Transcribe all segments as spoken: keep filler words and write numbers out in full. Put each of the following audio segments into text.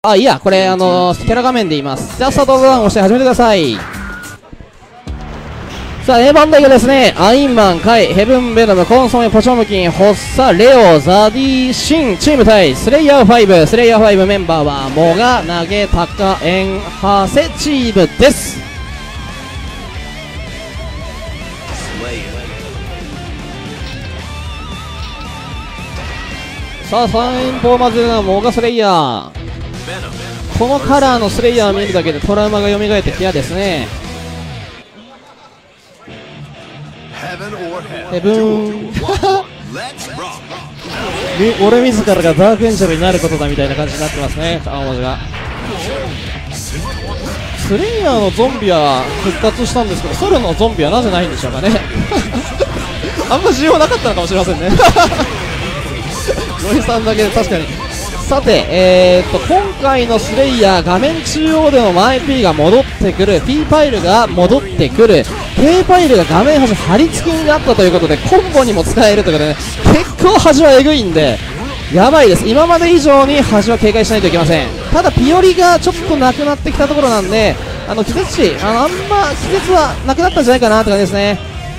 あ、いいや、これ、あのー、キャラ画面で言います。じゃあ、スタートボタンを押して始めてください。さあ、A 番台がですね、アインマン、カイ、ヘブンベノム、コンソメ、ポチョムキン、ホッサ、レオ、ザディ、シン、チーム対スレイヤーファイブ、スレイヤーファイブメンバーは、モガ、ナゲ、タカ、エン、ハセチームです。さあ、先方まずはモガスレイヤー。このカラーのスレイヤーを見るだけでトラウマが蘇ってきやですね。ヘブン俺自らがダークエンジェルになることだみたいな感じになってますね、青文字が。スレイヤーのゾンビは復活したんですけど、ソルのゾンビはなぜないんでしょうかね。あんま需要なかったのかもしれませんね。ロイさんだけで確かに。さて、えー、っと今回のスレイヤー、画面中央でのマイ P が戻ってくる、 P パイルが戻ってくる、 K パイルが画面端張り付きになったということでコンボにも使えるということで、ね、結構端はえぐいんでやばいです。今まで以上に端は警戒しないといけません。ただピオリがちょっとなくなってきたところなんで、あの気絶値 あのあんま気絶はなくなったんじゃないかなって感じですね。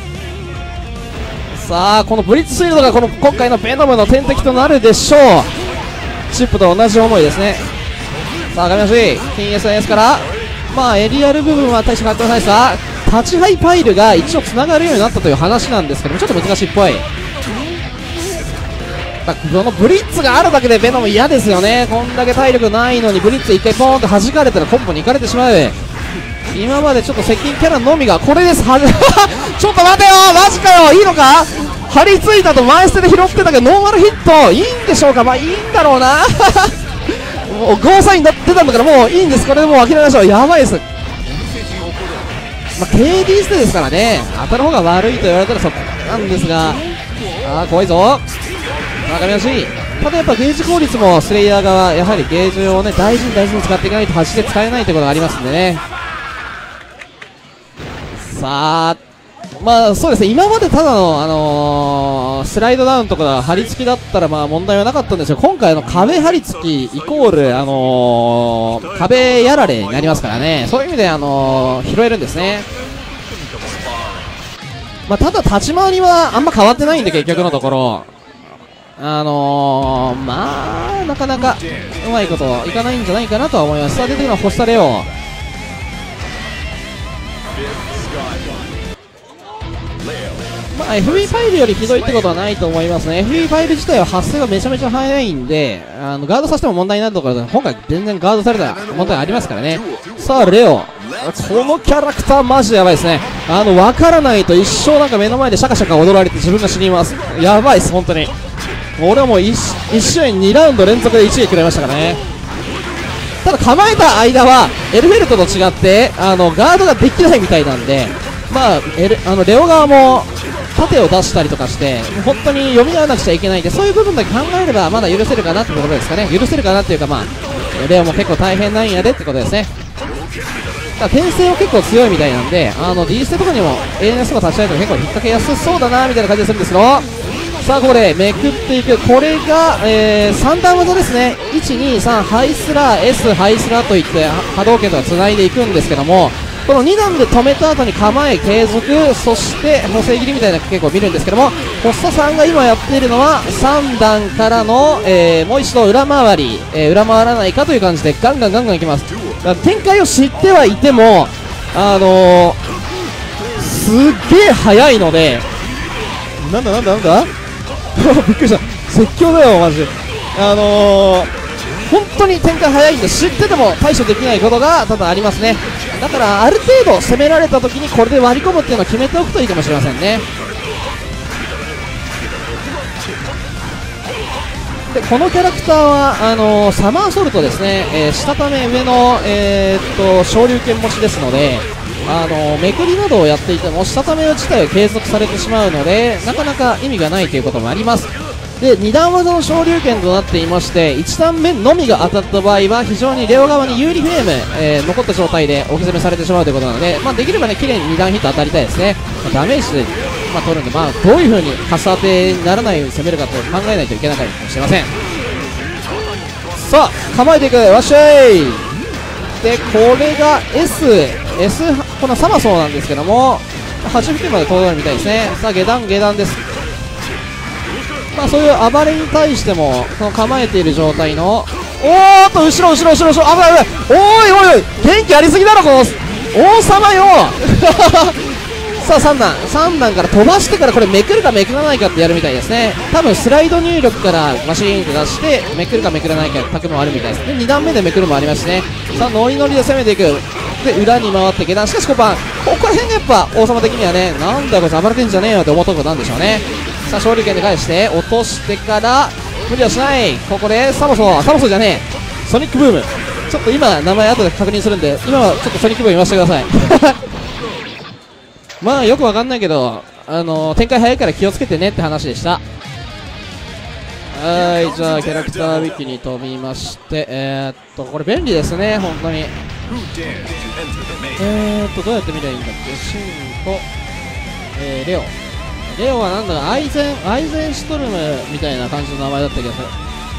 さあこのブリッツシールドがこの今回のベノムの天敵となるでしょう。チップと同じ思いですね。さあ画面端 ティーエスエス からまあエリアル部分は大して変わってませんでした。立ちハイパイルが一応つながるようになったという話なんですけども、ちょっと難しいっぽい。このブリッツがあるだけでベノム嫌ですよね。こんだけ体力ないのにブリッツいっかいポーンと弾かれたらコンボに行かれてしまう。今までちょっと接近キャラのみがこれです。はちょっと待てよ、マジかよ、いいのか。張り付いたと前捨てで拾ってたけどノーマルヒットいいんでしょうか。まあいいんだろうな。もうゴーサイン出たんだからもういいんです。これでもう諦めましょう。やばいです。まあ、ケーディー 捨てですからね、当たる方が悪いと言われたらそこなんですが、あー怖いぞ。わかりやすい。ただやっぱゲージ効率もスレイヤー側やはりゲージをね大事に大事に使っていかないと端で使えないということがありますんでね。さあまあそうですね、今までただの、あのー、スライドダウンとか張り付きだったらまあ問題はなかったんですけど、今回の壁張り付きイコール、あのー、壁やられになりますからね。そういう意味で、あのー、拾えるんですね。まあ、ただ立ち回りはあんま変わってないんで結局のところ、あのー、まあなかなかうまいこといかないんじゃないかなとは思います。さあ出てくるのはホスタレオ。まあ、エフビー ファイルよりひどいってことはないと思いますね。 エフビー ファイル自体は発生がめちゃめちゃ早いんで、あのガードさせても問題になるところで今回全然ガードされた問題ありますからね。さあレオ、このキャラクターマジでやばいですね。あの分からないと一生なんか目の前でシャカシャカ踊られて自分が死にます。やばいです本当に。俺はもう 1, 1試合にラウンド連続でいち撃くれましたからね。ただ構えた間はエルフェルトと違ってあのガードができないみたいなんで、まあ、エルあのレオ側も盾を出したりとかして本当に読み合わなくちゃいけないんで、そういう部分だけ考えればまだ許せるかなってことですかね。許せるかなっていうか、まあレオも結構大変なんやでってことですね。だから転生も結構強いみたいなんで、あの D ステとかにも エーエヌエス とか立ち上げると結構引っ掛けやすそうだなみたいな感じがするんですけど、さあこれめくっていく。これが、えー、さん段技ですね。いちにさんハイスラー S ハイスラーといって波動拳とかつないでいくんですけども、このに段で止めた後に構え継続、そして補正切りみたいなの結構見るんですけども、ホッサさんが今やっているのはさん段からの、えー、もう一度裏回り、えー、裏回らないかという感じでガンガンガンガンいきます。だから展開を知ってはいても、あのー、すっげえ速いので、なんだなんだなんだびっくりした、説教だよマジで。あのー、本当に展開早いんで知ってても対処できないことが多々ありますね。だからある程度攻められた時にこれで割り込むっていうのを決めておくといいかもしれませんね。でこのキャラクターはあのー、サマーソルトですね、えー、下ため上の、えー、っと昇竜拳持ちですので、あのー、めくりなどをやっていても下ため自体は継続されてしまうのでなかなか意味がないということもあります。でに段技の昇竜拳となっていまして、いち段目のみが当たった場合は非常にレオ側に有利フレーム、えー、残った状態で置き攻めされてしまうということなので、まあ、できればね綺麗にに段ヒット当たりたいですね。まあ、ダメージで、まあ、取るんで、まあ、どういう風にカス当てにならないように攻めるかと考えないといけないかもしれません。 さあ構えていく、わっしゃい。でこれが S, S このサマソーなんですけどもはち付近まで届くみたいですね。さあ下段下段です。まあそういう暴れに対してもこの構えている状態の、おーっと後ろ後ろ後ろ後ろ、危ない危ない、おいおいおい、元気ありすぎだろこの王様よさあさん段さん段から飛ばしてからこれめくるかめくらないかってやるみたいですね。多分スライド入力からマシーンって出してめくるかめくらないかタクもあるみたいです。でに段目でめくるもありますしね。さあノリノリで攻めていく。で裏に回って下段、しかしここはここら辺がやっぱ王様的にはね、なんだこいつ暴れてんじゃねえよって思ったことなんでしょうね。さあ勝利権で返して落としてから無理はしない。ここでサモソサモソじゃねえソニックブーム、ちょっと今名前後で確認するんで今はちょっとソニックブーム言わせてくださいまあよくわかんないけど、あのー、展開早いから気をつけてねって話でした。はい、じゃあキャラクターウィキに飛びまして、えー、っとこれ便利ですね本当に。えーっとどうやって見りゃいいんだっけ。シンと、えー、レオレオはなんだかアイゼンアイゼンシュトルムみたいな感じの名前だった気がする。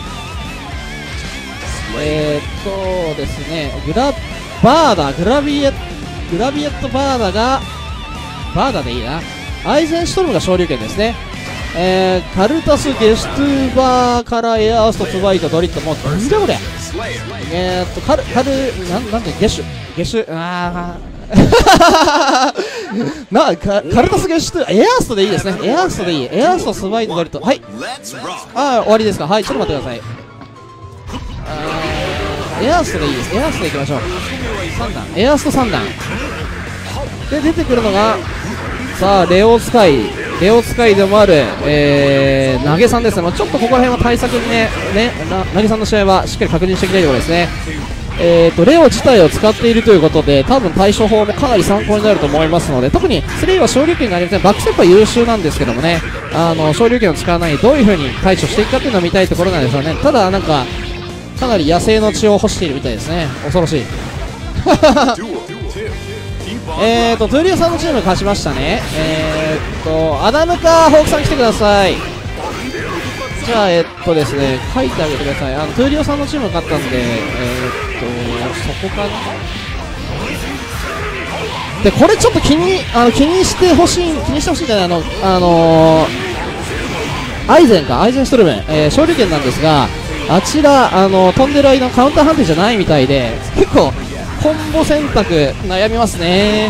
えー、っとですねグラバーダグラビエグラビエットバーダがバーダでいいな。アイゼンシュトルムが昇竜拳ですね。えー、カルタスゲシュトゥーバーからエアーストツバイトドリット、もうなんだこれ。えーっとカルカルなんなんでゲシュゲシュあーなカカルタスゲシュトゥエアーストでいいですね。エアーストでいい。エアーストツバイトドリット、はい。あー終わりですか。はい、ちょっと待ってください。あーエアーストでいいです。エアーストでいきましょう。さん段エアーストさん段で出てくるのが、さあレオスカイレオスカイでもある、えー、投げさんですね。ちょっとここら辺は対策にね、ね投げさんの試合はしっかり確認していきたいところですね。えーとレオ自体を使っているということで多分対処法もかなり参考になると思いますので、特にスレイは昇竜拳がありません。バックステップは優秀なんですけどもね、あの昇竜拳を使わないどういう風に対処していくかっていうのを見たいところなんでしょうね。ただなんかかなり野生の血を欲しているみたいですね。恐ろしいえーとトゥーリオさんのチーム勝ちましたね。えーとアダムかホークさん来てください。じゃあえっとですね書いてあげてください。あのトゥーリオさんのチーム勝ったんで、えー、っとそこかな。でこれちょっと気にあの気にしてほしい気にしてほしいんじゃない、あのあのー、アイゼンかアイゼンシュトルム、えー、勝利権なんですが、あちらあの飛んでる間のカウンター判定じゃないみたいで結構コンボ選択悩みますね。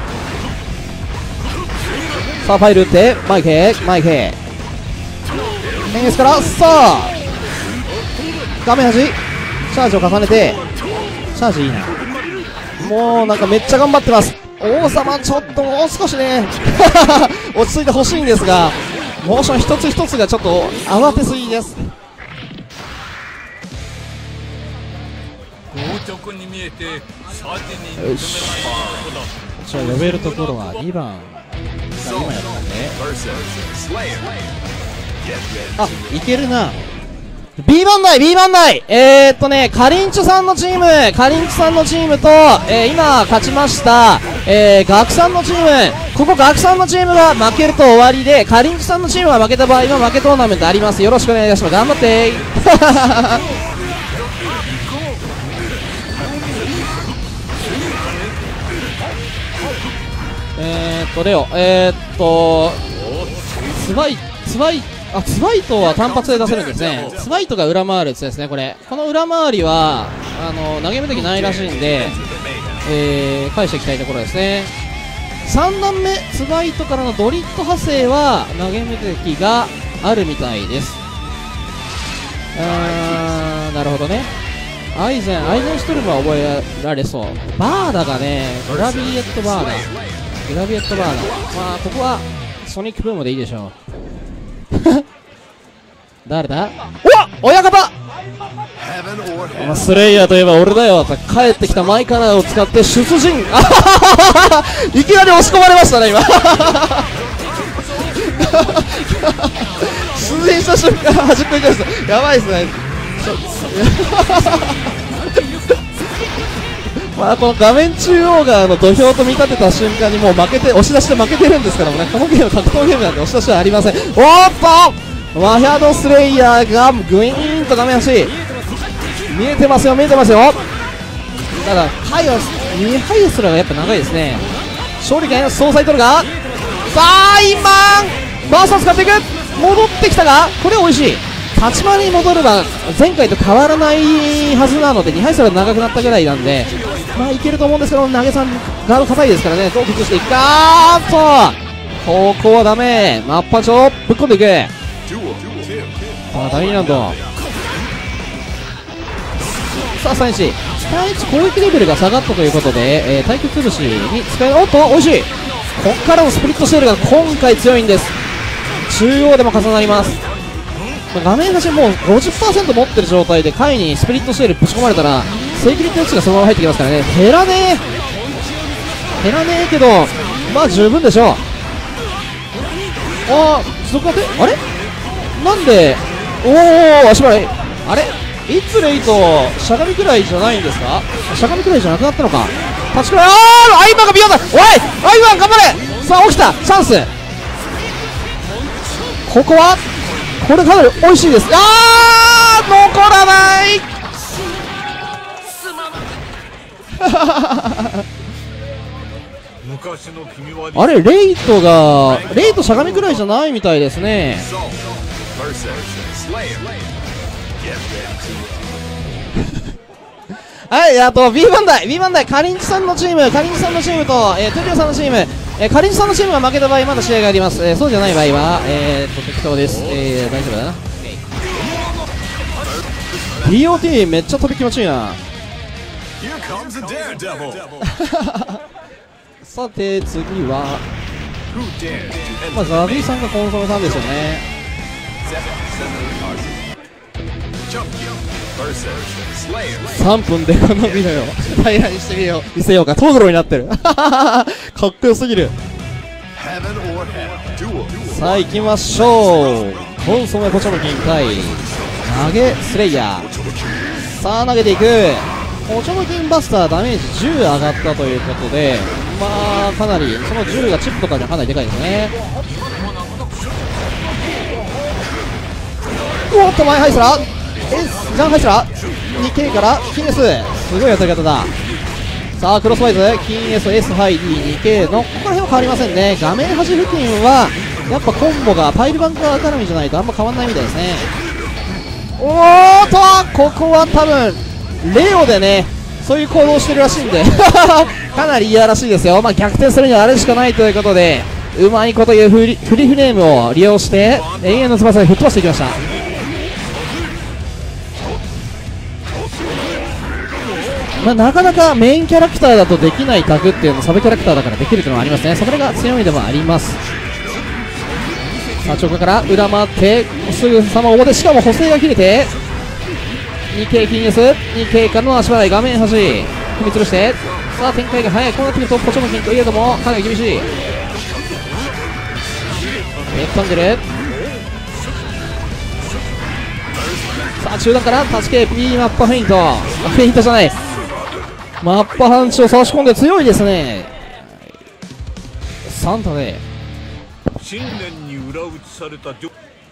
さあファイル打ってマイケーマイケーメンゲスからさあ画面端チャージを重ねてチャージいいな。もうなんかめっちゃ頑張ってます。王様ちょっともう少しね落ち着いてほしいんですがモーション一つ一つがちょっと慌てすぎです。よし、じゃあ呼べるところはにばんが今やったんで、あ、いけるな。 B 番台 B 番台えーっとねカリンチュさんのチームカリンチュさんのチームと、えー、今勝ちました、えー、ガクさんのチーム、ここガクさんのチームが負けると終わりで、カリンチュさんのチームが負けた場合の負けトーナメントあります。よろしくお願いいたします。頑張ってーえーっとレオえーっとツバイツバイあツバイトは単発で出せるんですね。ツバイトが裏回るやつですね。これこの裏回りはあの投げ目的ないらしいんで、えー、返していきたいところですね。さん段目ツバイトからのドリット派生は投げ目的があるみたいです。あーなるほどね。アイゼンアイゼンシュトルムは覚えられそう。バーダがねグラビエットバーダグラビエットバーダ、まあここはソニックブームでいいでしょう誰だ。お親方スレイヤーといえば俺だよ。帰ってきたマイカラーを使って出陣いきなり押し込まれましたね今出陣した瞬間端っこ行きました。やばいですねまあこの画面中央があの土俵と見立てた瞬間にもう負けて押し出しで負けてるんですからもね、このゲーム格闘ゲームなんで押し出しはありません。おーっとワヒャドスレイヤーがグイーンと画面端見えてますよ見えてますよ。ただハイはにハイすらがやっぱ長いですね。勝利権総裁取るが、さあインマンバーサー使っていく、戻ってきたがこれ美味しい。立ち回りに戻れば前回と変わらないはずなのでにハイすら長くなったぐらいなんで、まあいけると思うんですけど、投げさんガード硬いですからね、どう崩していくか。あーっとここはダメ、マッパンチをぶっ込んでいく。さあ第にラウンド、さあさんいち対いち攻撃レベルが下がったということで、えー、対決潰しに使える。おっと美味しい。こっからのスプリットシェルが今回強いんです。中央でも重なります。画面端もう ごじゅっパーセント 持ってる状態で下位にスプリットシェルぶち込まれたらセキュリティ打ちがそのまま入ってきますからね。減らねえ減らねえけどまあ十分でしょう。ああ持続当てあれなんでおお足払いあれいつレイとしゃがみくらいじゃないんですか。しゃがみくらいじゃなくなったのか。立ちくらい、ああアイマンがビヨンだ。おいアイマン頑張れ。さあ起きたチャンス。ここはこれかなり美味しいです。あー残らないあれレイトがレイトしゃがみくらいじゃないみたいですね。はい、あと B 番台 B 番台カリンチさんのチームカリンチさんのチームと、えー、トゥリオさんのチーム、えー、カリンチさんのチームが負けた場合まだ試合があります。えー、そうじゃない場合は、えー、っと適当です。えー、大丈夫だな。 ディーオーティー めっちゃ飛び気持ちいいな。さて次はまあザビーさんがコンソメさんですよね。さんぷんでこのビデオ平らにしてみよう見せようか。トグロになってるかっこよすぎる。さあ行きましょう。コンソメポチョムキン対投げスレイヤー。さあ投げていく。ポチョムキンバスターダメージじゅう上がったということで、まあかなりそのじゅうがチップとかにはかなりでかいですね。おっと前ハイスラー S ジャンハイスラー にケー からキン S すごい当たり方だ。さあクロスワイズキン S S ハイ D にケー のここら辺は変わりませんね。画面端付近はやっぱコンボがパイルバンカー絡みじゃないとあんま変わんないみたいですね。おーっとここは多分レオでねそういう行動をしてるらしいんでかなり嫌らしいですよ。まあ逆転するにはあれしかないということでうまいこというフリフリフレームを利用して永遠の翼で吹っ飛ばしていきました。まあ、なかなかメインキャラクターだとできないタグっていうのをサブキャラクターだからできるというのはありますね。それが強みでもあります。さあ直下から裏回ってすぐさま表、しかも補正が切れて にケー キン エス にケー からの足払い画面端踏みつるして、さあ展開が早い。こうなってくるとポチョムキンといえどもかなり厳しい。ネットンでる。さあ中段から助け P マッパフェイントフェイントじゃないマッパハンチを差し込んで強いですね。サンタで信念に裏打ちされた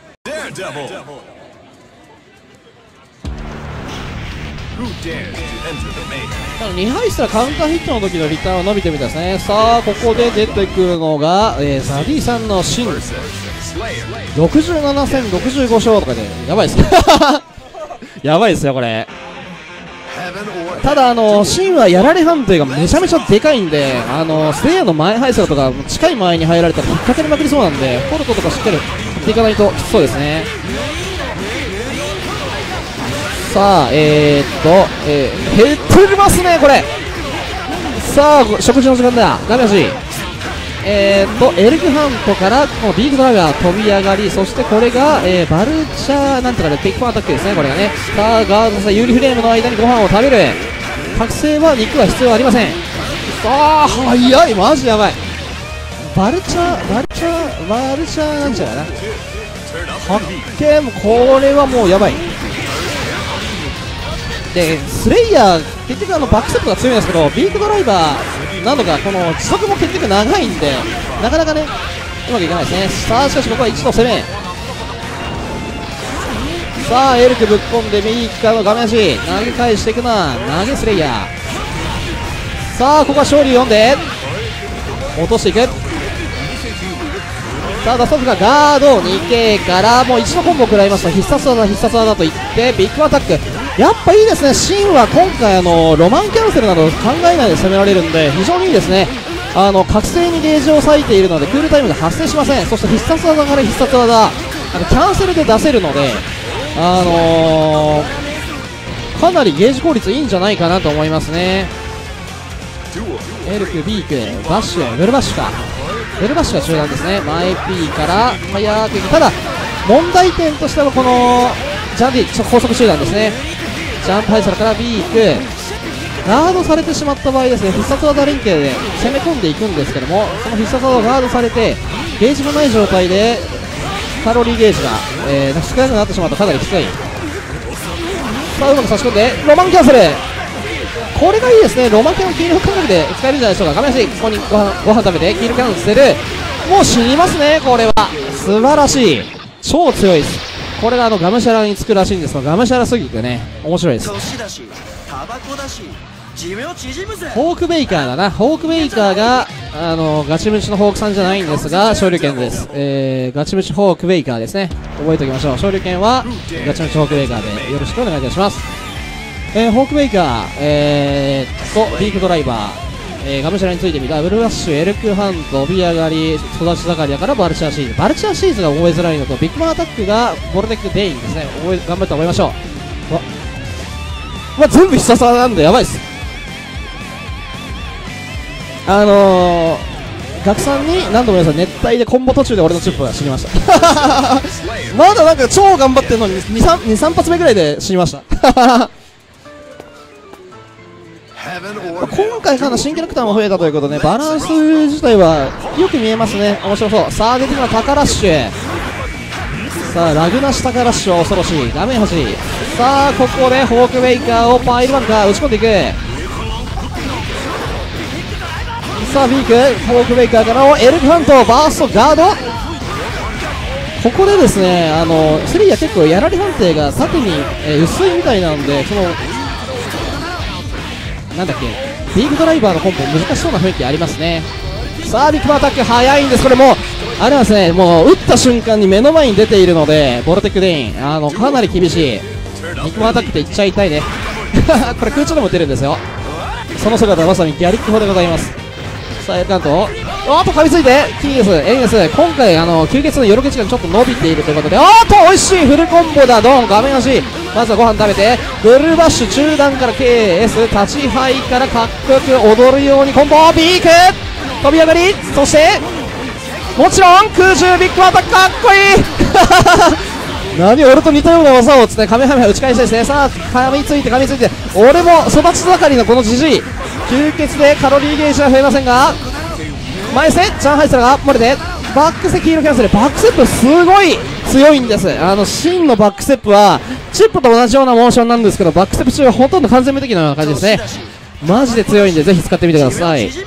にハイしたらカウンターヒットの時のリターンは伸びてみたいですね。さあここで出てくるのが、えー、ザディさんのシンろくじゅうななせんろくじゅうご勝とかでやばいですやばいですよこれ。ただあのシンはやられ判定がめちゃめちゃでかいんで、あのステイヤーの前ハイスラとか近い前に入られたら引っ掛けにまくりそうなんでフォルトとかしっかり振っていかないときつそうですね。さあえー、っと、えー、減ってますねこれ。さあ食事の時間だ。画面端えー、っとエルグハントからこのビーグドラガー飛び上がり、そしてこれが、えー、バルチャーなんとかでテイクファンアタックですね。これがねさあガードさ有利フレームの間にご飯を食べる。覚醒は肉は必要ありません。さあ早いマジやばい。バルチャーバルチャーバルチャーなんちゃうかな発見。これはもうやばい。でスレイヤー結局あのバックセットが強いんですけどビークドライバーなどがこの持続も結局長いんでなかなかねうまくいかないですね。さあしかしここは一度攻めさあエルクぶっ込んで右側の画面足投げ返していくな、投げスレイヤー。さあここは勝利読んで落としていく。さあダストフがガード にケー からもう一度コンボを食らいました。必殺技必殺技と言ってビッグアタック、やっぱいいですね。シンは今回あのロマンキャンセルなど考えないで攻められるんで非常にいいですね。あの覚醒にゲージを割いているのでクールタイムが発生しません。そして必殺技から必殺技あのキャンセルで出せるので、あのー、かなりゲージ効率いいんじゃないかなと思いますね。エルク、ビーク、バッシュ、ブルバッシュか、ブルバッシュが中段ですね。前 P からファイヤーキック、ただ問題点としてはこのジャンディ高速集団ですね。ジャンプハイサラからビークガードされてしまった場合ですね、必殺技連携で攻め込んでいくんですけども、その必殺技をガードされてゲージもない状態でカロリーゲージが、えー、少なくなってしまうとかなりきつい。さあうまく差し込んでロマンキャンセル、これがいいですね。ロマンキャンキール感覚で使えるんじゃないでしょうか。画面足ここにご飯ご飯食べてキールキャンセル、もう死にますね。これは素晴らしい、超強いです。これがあのガムシャラにつくらしいんですが、ガムシャラすぎてね面白いです。ホークベイカーだな、ホークベイカーがあのガチムチのホークさんじゃないんですが昇竜拳です、えー、ガチムチホークベイカーですね、覚えておきましょう。昇竜拳はガチムチホークベイカーでよろしくお願いいたします。えー、ホークベイカー、えー、とビークドライバー、えー、ガムシャラについてみたブルーラッシュ、エルクハンド、飛び上がり、育ち盛りだからバルチャーシーズ、バルチャーシーズが覚えづらいのとビッグマンアタックがボルテックデインですね、覚え頑張って覚えましょう。わわ全部必殺技なんでやばいっす。あのー、学さんに何度も言いました、熱帯でコンボ途中で俺のチップが死にましたまだなんか超頑張ってるのににさん、さん発目ぐらいで死にました今回かな新キャラクターも増えたということで、バランス自体はよく見えますね、面白そう。さあ出てきたタカラッシュ、さあラグナシタカラッシュは恐ろしい画面端、さあここでホークベイカーをパイルバンカー打ち込んでいく。さあビークホークベイカーからのエルクハントバーストガード、ここでですねあのスリーは結構やられ判定が縦に、えー、薄いみたいなんで、そのなんだっけビークドライバーのコンボ難しそうな雰囲気ありますね。さあビッグマンアタック早いんです。これもうあれなんですね、もう打った瞬間に目の前に出ているのでボルテックデインあのかなり厳しい。ビッグマンアタックって言っちゃいたいねこれ空中でも打てるんですよ。その姿はまさにギャリック砲でございます。さあエルカントおっと噛みついてキーゲスエンゲス、今回あの吸血のよろけ時間ちょっと伸びているということで、おっと美味しいフルコンボだ。ドン画面足、まずはご飯食べてブルーバッシュ中段から ケーエス 立ちハイからかっこよく踊るようにコンボビーク飛び上がり、そしてもちろん空中ビッグアタックかっこいい何俺と似たような技をつってカメハメハ打ち返したですね。さあ噛みついて噛みついて、俺も育ち盛りのこのジジイ、吸血でカロリーゲージは増えませんが前背チャンハイスラが漏れてバックセキールキャンセル、バックステップすごい強いんです。あの真のバックステップはチップと同じようなモーションなんですけど、バックステップ中はほとんど完全無敵のような感じですね。マジで強いんでぜひ使ってみてください。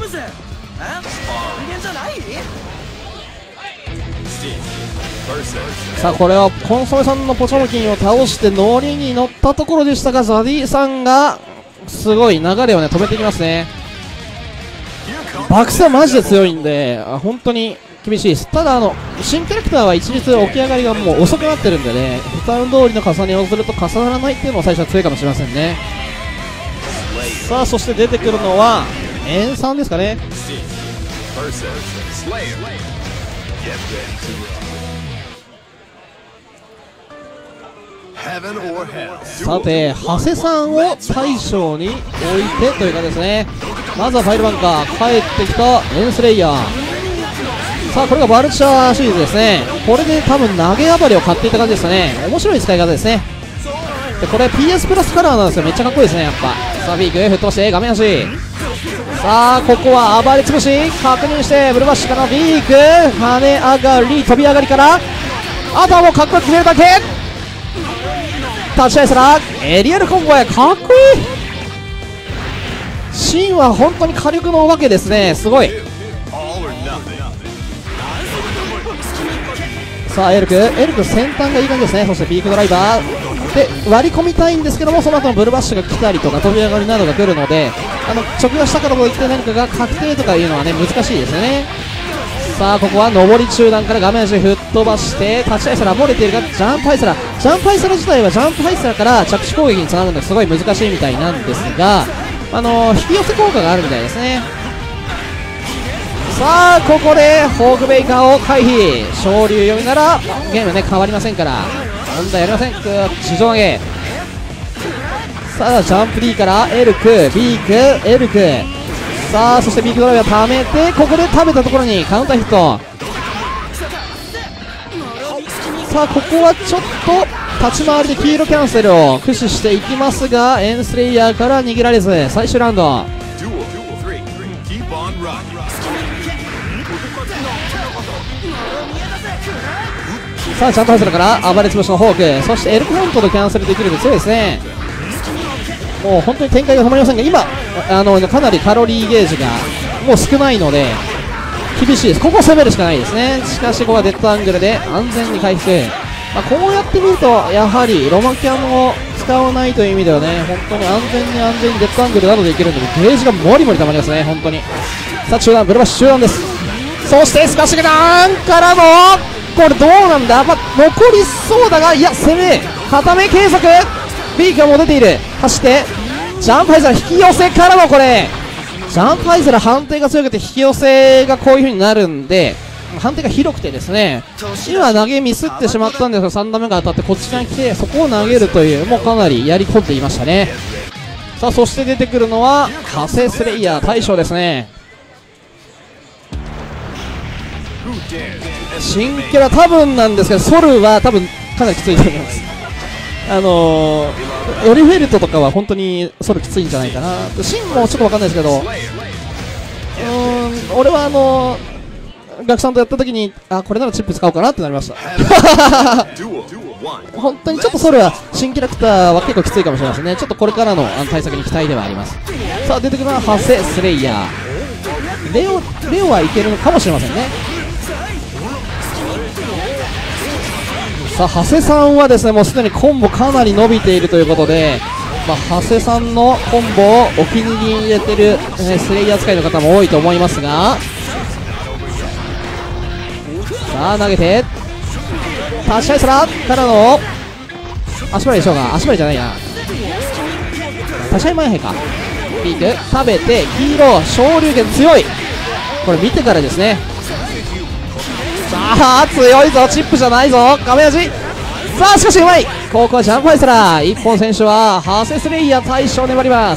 さあこれはコンソメさんのポチョムキンを倒してノリに乗ったところでしたが、ザディさんがすごい流れをね止めていきますね。バックスはマジで強いんであ本当に厳しいです。ただあの新キャラクターは一律起き上がりがもう遅くなってるんでね、普段通りの重ねをすると重ならないっていうのも最初は強いかもしれませんね。さあそして出てくるのはエンさんですかね。さて長谷さんを大将に置いてというかですね、まずはファイルバンカー帰ってきたエンスレイヤー、さあこれがバルチャーシリーズですね。これで多分投げ暴れを買っていった感じですかね。面白い使い方ですね。でこれ ピーエス プラスカラーなんですよ、めっちゃかっこいいですねやっぱ。さあビーク吹っ飛ばして画面端、さあここは暴れつぶし確認してブルバッシュからビーク跳ね上がり飛び上がりからあとはもうかっこよく決めるだけ、立ち合いしたらエリアルコンボやかっこいい。シンは本当に火力のお化けですね、すごい。さあエルクエルク先端がいい感じですね。そしてビークドライバーで割り込みたいんですけども、その後のブルバッシュが来たりとか飛び上がりなどが来るので、あの直撃したからといって何かが確定とかいうのはね難しいですよね。さあここは上り中段から画面足吹っ飛ばして立ち合いすら漏れているが、ジャンプハイスラジャンプハイスラ自体はジャンプハイスラから着地攻撃につながるのがすごい難しいみたいなんですが、あのー、引き寄せ効果があるみたいですね。さあここでホークベイカーを回避、昇竜読みならゲームね変わりませんから問題ありません。地上投げ、さあジャンプ D からエルクビークエルク、さあそしてビッグドライバー溜めて、ここで食べたところにカウンターヒット。さあここはちょっと立ち回りで黄色キャンセルを駆使していきますが、エンスレイヤーから逃げられず最終ラウンド。さあジャンプハイスラから暴れ潰しのホーク、そしてエルクフォントとキャンセルできるので強いですね。もう本当に展開が止まりませんが、今あのかなりカロリーゲージがもう少ないので厳しいです。ここを攻めるしかないですね。しかしここはデッドアングルで安全に回復、まあ、こうやってみるとやはりロマキャンを使わないという意味ではね、本当に安全に安全にデッドアングルなどでいけるのでゲージがもりもり溜まりますね本当に。さあ中段ブルバッシュ中段です。そしてスカッシュダウンからのこれどうなんだ、まあ、残りそうだが、いや攻め固め継続、ビークがもう出ている、走ってジャンプハイズラ引き寄せからのこれジャンプハイズラ判定が強くて引き寄せがこういう風になるんで判定が広くてですね、今投げミスってしまったんですがさん打目が当たってこっち側に来てそこを投げるという、もうかなりやり込んでいましたね。さあそして出てくるのは火星スレイヤー大将ですね。新キャラ多分なんですけどソルは多分かなりきついと思います。あのー、ヨリフェルトとかは本当にソルきついんじゃないかな。シンもちょっと分かんないですけど、うーん俺はあのー、学さんとやった時にあこれならチップ使おうかなってなりました本当にちょっとソルは新キャラクターは結構きついかもしれませんね。ちょっとこれからのあの対策に期待ではあります。さあ出てくるのはハセスレイヤー、レオレオはいけるのかもしれませんね。さあ長谷さんはですねもうすでにコンボかなり伸びているということで、まあ、長谷さんのコンボをお気に入りに入れてる、えー、スレイヤー使いの方も多いと思いますが、さあ投げて立ち合いスラからの足払いでしょうか、足払いじゃないな、立ち合い前へか、ピーク食べて黄色昇竜拳強い、これ見てからですね。さあ強いぞ、チップじゃないぞ画面味、さあしかしうまい、ここはジャンプハイスラー、一本選手はハセスレイヤー大将粘ります。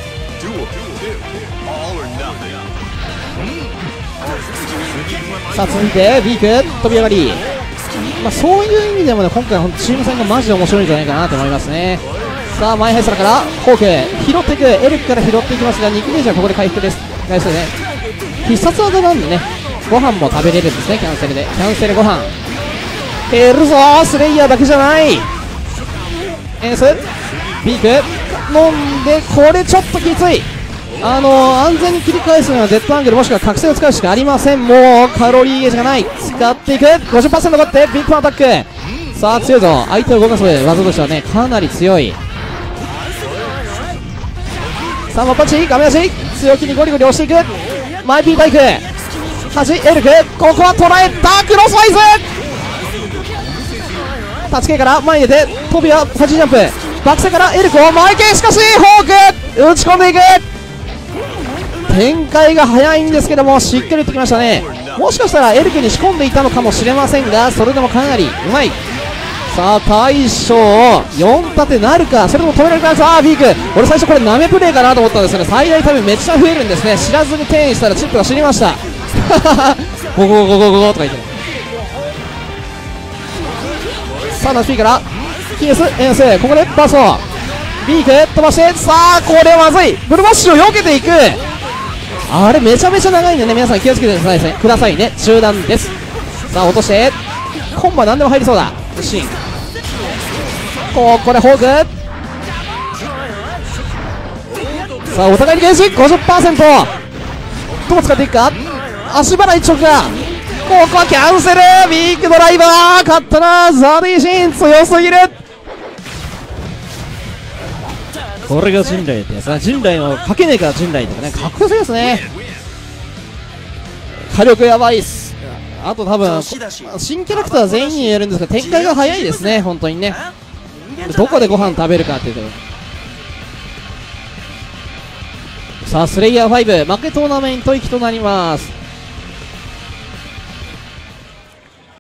さあ続いてビーク飛び上がり、まあ、そういう意味でもね今回チーム戦がマジで面白いんじゃないかなと思いますね。さあ前ハイスラからホーク拾っていく、エルクから拾っていきますが肉ゲージはここで回復です。ナイスね、必殺技なんでねご飯も食べれるんですね。キャンセルでキャンセルご飯減るぞー、スレイヤーだけじゃない、エースビーク飲んでこれちょっときつい、あのー、安全に切り返すにはデッドアングルもしくは覚醒を使うしかありません。もうカロリーゲージがない、使っていく ごじゅっパーセント 残ってビッグアタック、さあ強いぞ、相手を動かす技としてはねかなり強い。さあマッパチ画面足強気にゴリゴリ押していく、マイピーバイク端エルク、ここは捉えたクロスワイズ、立ち系から前に出てトビはファジージャンプバックセからエルクを前系、しかしホーク打ち込んでいく、展開が早いんですけどもしっかり打ってきましたね。もしかしたらエルクに仕込んでいたのかもしれませんがそれでもかなりうまい。さあ大将よん立てなるか、それとも止められるか。さあビーク俺最初これナメプレーかなと思ったんですけど最大多分めっちゃ増えるんですね。知らずに転移したらチップが知りましたゴゴゴゴゴゴとか言って、さあナッシュ P からキースエンス、ここでバーストビーク飛ばして、さあこれはまずい、ブルマッシュを避けていく、あれめちゃめちゃ長いんでね皆さん気をつけてくださいくださいね、中段です。さあ落としてコンボは何でも入りそうだ、シンここでホーク、さあお互いにゲージ ごじゅっパーセント どう使っていくか、足払い直がここはキャンセル、ビッグドライバー勝ったな、ザディシン強すぎる、 これが人類ってやつね。人類のかけねえから人類とかね、かっこよすぎですね。火力やばいっす。あと多分新キャラクター全員に言えるんですが、展開が早いですね、本当にね。どこでご飯食べるかっていうと、さあスレイヤーファイブ負けトーナメント行きとなります。